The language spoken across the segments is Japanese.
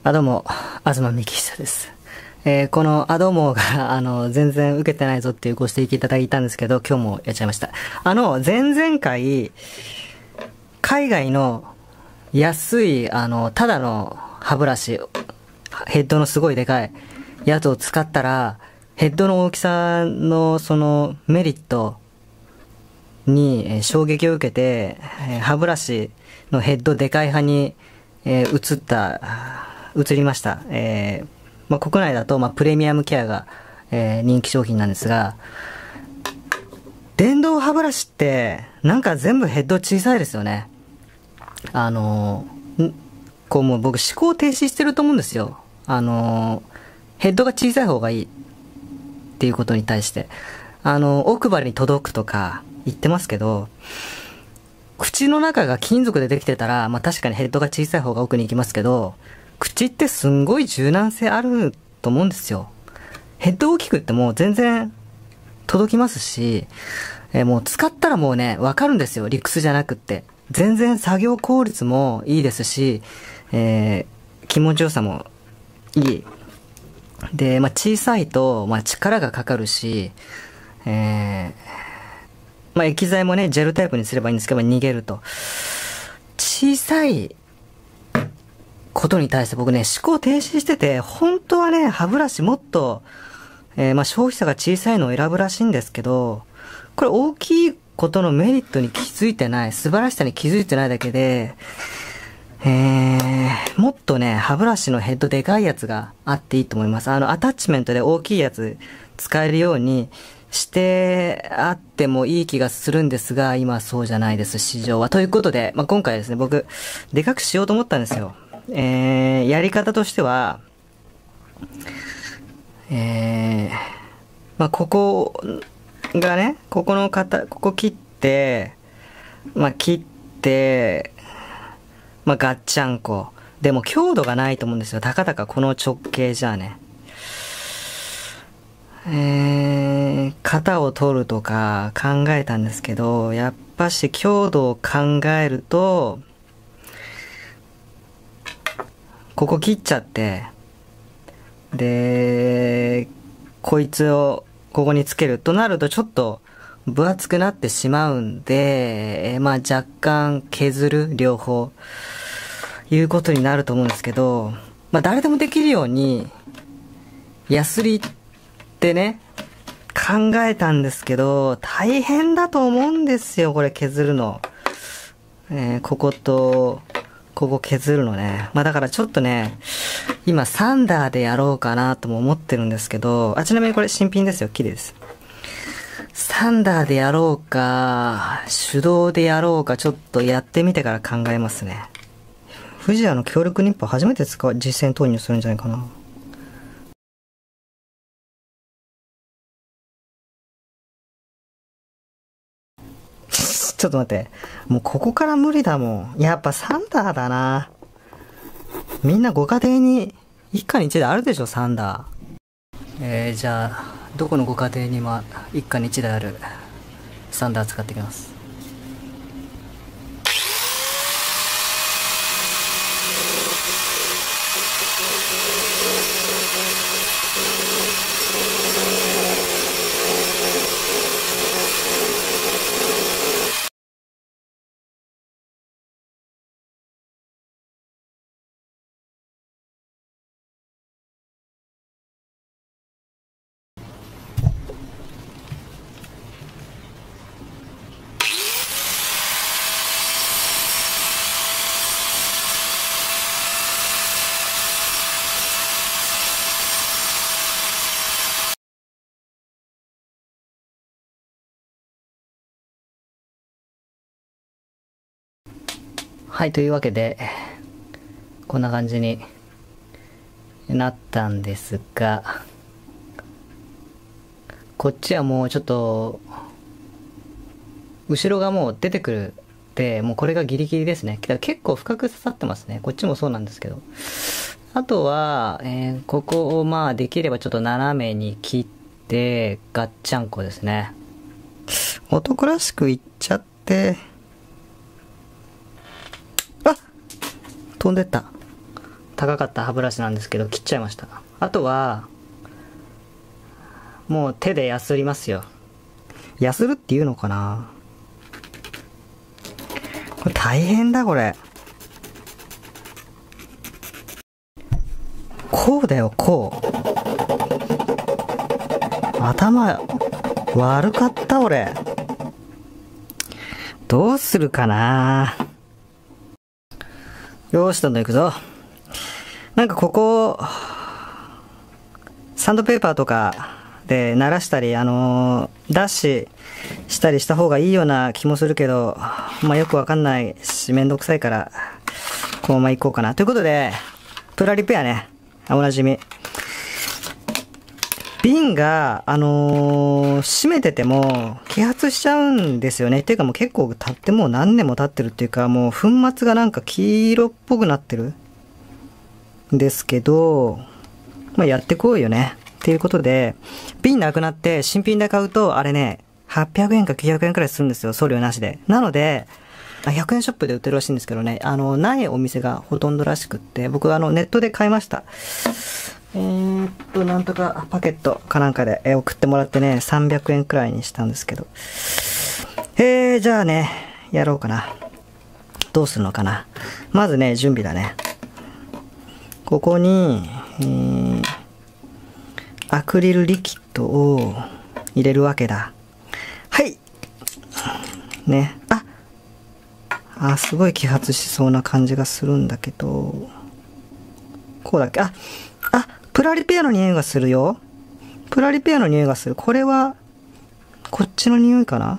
どうも、東幹久です。このどうもが、全然受けてないぞっていうご指摘いただいたんですけど、今日もやっちゃいました。前々回、海外の安い、ただの歯ブラシ、ヘッドのすごいでかいやつを使ったら、ヘッドの大きさのそのメリットに衝撃を受けて、歯ブラシのヘッドでかい派に移りました。国内だと、プレミアムケアが、人気商品なんですが、電動歯ブラシって、なんか全部ヘッド小さいですよね。もう僕思考停止してると思うんですよ。ヘッドが小さい方がいいっていうことに対して。奥歯に届くとか言ってますけど、口の中が金属でできてたら、確かにヘッドが小さい方が奥に行きますけど、口ってすんごい柔軟性あると思うんですよ。ヘッド大きくっても全然届きますし、もう使ったらもうね、わかるんですよ。理屈じゃなくって。全然作業効率もいいですし、気持ちよさもいい。で、小さいと、力がかかるし、液剤もね、ジェルタイプにすればいいんですけど、逃げると。小さいことに対して僕ね、思考停止してて、本当はね、歯ブラシもっと、消費者が小さいのを選ぶらしいんですけど、これ大きいことのメリットに気づいてない、素晴らしさに気づいてないだけで、もっとね、歯ブラシのヘッドでかいやつがあっていいと思います。アタッチメントで大きいやつ使えるようにしてあってもいい気がするんですが、今そうじゃないです、市場は。ということで、今回ですね、僕、でかくしようと思ったんですよ。やり方としては、ここがね、ここ切って、ガッチャンコ。でも強度がないと思うんですよ。たかだかこの直径じゃあね。型を取るとか考えたんですけど、やっぱし強度を考えると、ここ切っちゃって、で、こいつをここにつけるとなるとちょっと分厚くなってしまうんで、若干削る、両方、いうことになると思うんですけど、誰でもできるように、ヤスリってね、考えたんですけど、大変だと思うんですよ、これ削るの。ここと、ここ削るのね。だからちょっとね、今サンダーでやろうかなとも思ってるんですけど、ちなみにこれ新品ですよ、綺麗です。サンダーでやろうか、手動でやろうか、ちょっとやってみてから考えますね。富士屋の強力ニッパー初めて実践投入するんじゃないかな。ちょっと待って。もうここから無理だもん。やっぱサンダーだな。みんなご家庭に一家に一台あるでしょ、サンダー。じゃあ、どこのご家庭にも一家に一台あるサンダー使っていきます。はい、というわけで、こんな感じになったんですが、こっちはもうちょっと、後ろがもう出てくるで、もうこれがギリギリですね。結構深く刺さってますね。こっちもそうなんですけど。あとは、ここをできればちょっと斜めに切って、ガッチャンコですね。男らしくいっちゃって、飛んでった。 高かった歯ブラシなんですけど、切っちゃいました。あとは、もう手でやすりますよ。やするっていうのかな。これ大変だ、これ。こうだよ、こう。頭、悪かった、俺。どうするかな。よーし、どんどん行くぞ。なんかここ、サンドペーパーとかで鳴らしたり、ダッシュしたりした方がいいような気もするけど、まあよくわかんないし、めんどくさいから、このまま行こうかな。ということで、プラリペアね。おなじみ。瓶が、閉めてても、揮発しちゃうんですよね。っていうかもう結構経ってもう何年も経ってるっていうか、もう粉末がなんか黄色っぽくなってるんですけど、まあやってこうよね。っていうことで、瓶なくなって新品で買うと、あれね、800円か900円くらいするんですよ。送料なしで。なので、100円ショップで売ってるらしいんですけどね、ないお店がほとんどらしくって、僕ネットで買いました。なんとかパケットかなんかで送ってもらってね、300円くらいにしたんですけど。じゃあね、やろうかな。どうするのかな。まずね、準備だね。ここに、アクリルリキッドを入れるわけだ。はい。ね。すごい揮発しそうな感じがするんだけど、こうだっけ。プラリペアの匂いがするよ。プラリペアの匂いがする。これは、こっちの匂いかな。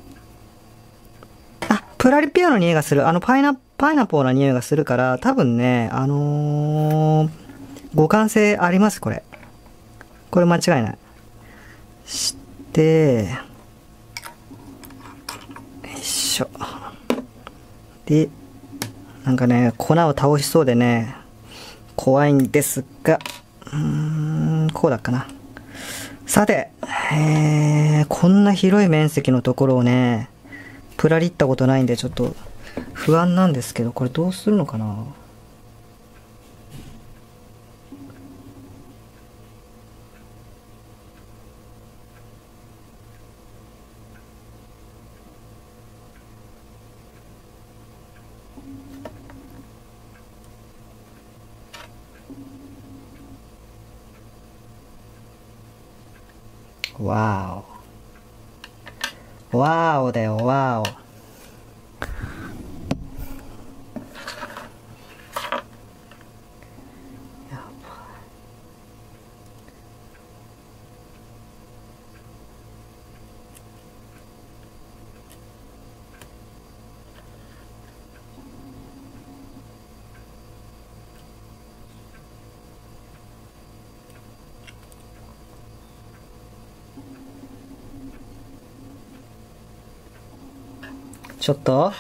プラリペアの匂いがする。パイナポーな匂いがするから、多分ね、互換性あります、これ。これ間違いない。して、よいしょ。で、なんかね、粉を倒しそうでね、怖いんですが、こうだっかな。さて、こんな広い面積のところをね、プラリったことないんでちょっと不安なんですけど、これどうするのかな。わーお。わーおだよ、わーお。ちょっと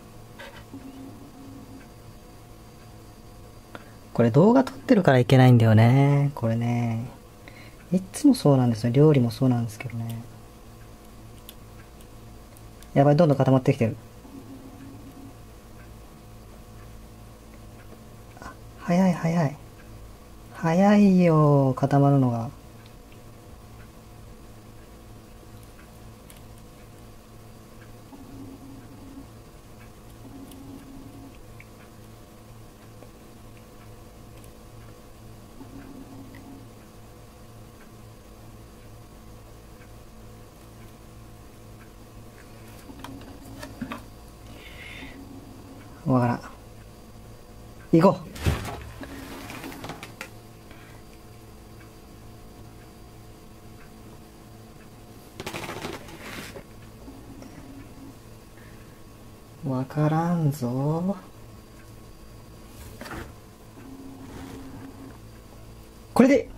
これ動画撮ってるからいけないんだよね。これね。いつもそうなんですよ。料理もそうなんですけどね。やばい、どんどん固まってきてる。早い早い。早いよ、固まるのが。わからん。行こう。わからんぞ。これで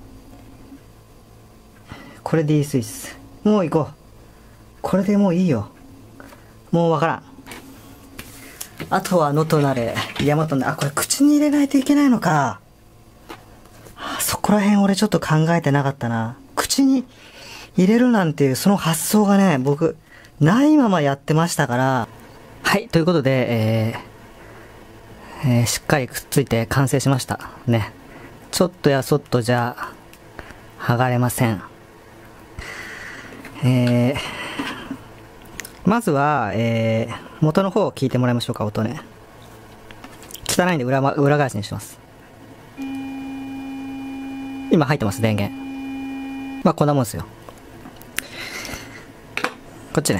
いいスイス。もう行こう。これでもういいよ。もうわからん。あとは野となれ、山となれ。これ口に入れないといけないのか。そこら辺俺ちょっと考えてなかったな。口に入れるなんていうその発想がね、僕、ないままやってましたから。はい、ということで、 しっかりくっついて完成しました。ね。ちょっとやそっとじゃ、剥がれません。まずは、元の方を聞いてもらいましょうか、音ね。汚いんで裏返しにします。今入ってます、電源。まあ、こんなもんですよ。こっちね。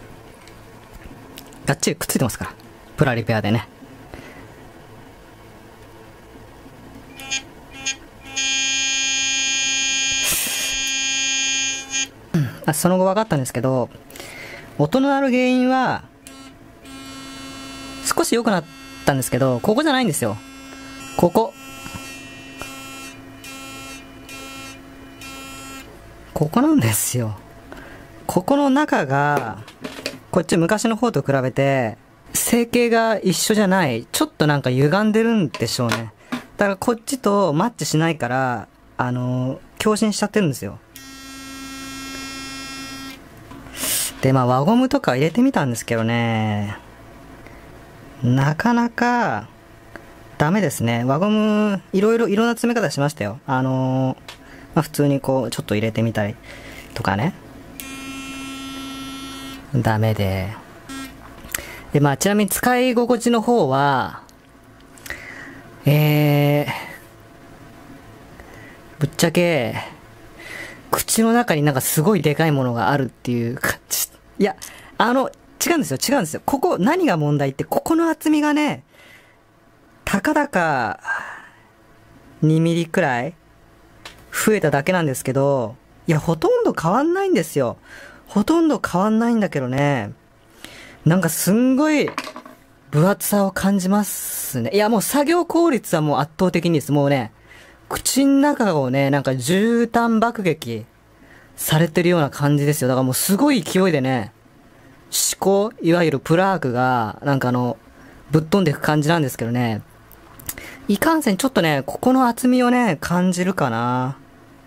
がっちりくっついてますから。プラリペアでね。その後分かったんですけど、音の鳴る原因は、少し良くなったんですけど、ここじゃないんですよ。ここ。ここなんですよ。ここの中が、こっち昔の方と比べて、成形が一緒じゃない。ちょっとなんか歪んでるんでしょうね。だからこっちとマッチしないから、共振しちゃってるんですよ。で、まあ輪ゴムとか入れてみたんですけどね、なかなかダメですね。輪ゴム、いろんな詰め方しましたよ。まあ普通にこう、ちょっと入れてみたりとかね。ダメで。で、まあちなみに使い心地の方は、ぶっちゃけ、口の中になんかすごいでかいものがあるっていう感じ。いや、違うんですよ。ここ、何が問題って、ここの厚みがね、たかだか、2ミリくらい増えただけなんですけど、いや、ほとんど変わんないんですよ。ほとんど変わんないんだけどね、なんかすんごい、分厚さを感じますね。いや、もう作業効率はもう圧倒的にです。もうね、口の中をね、なんか絨毯爆撃されてるような感じですよ。だからもうすごい勢いでね、歯垢、いわゆるプラークが、なんかぶっ飛んでいく感じなんですけどね。いかんせんちょっとね、ここの厚みをね、感じるかな。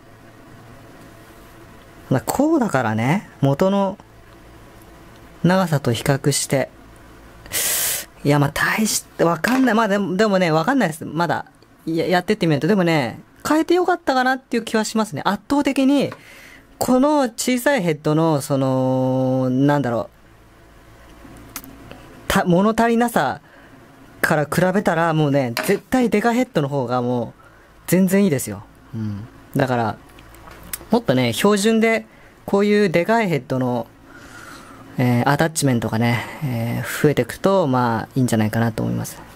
こうだからね、元の長さと比較して。いや、まあ、大して、わかんない。まあ、でもね、わかんないです。まだ、やってってみると。でもね、変えてよかったかなっていう気はしますね。圧倒的に、この小さいヘッドの、なんだろう、物足りなさから比べたら、もうね、絶対デカヘッドの方がもう、全然いいですよ。うん。だから、もっとね、標準で、こういうデカいヘッドの、アタッチメントがね、増えていくと、まあ、いいんじゃないかなと思います。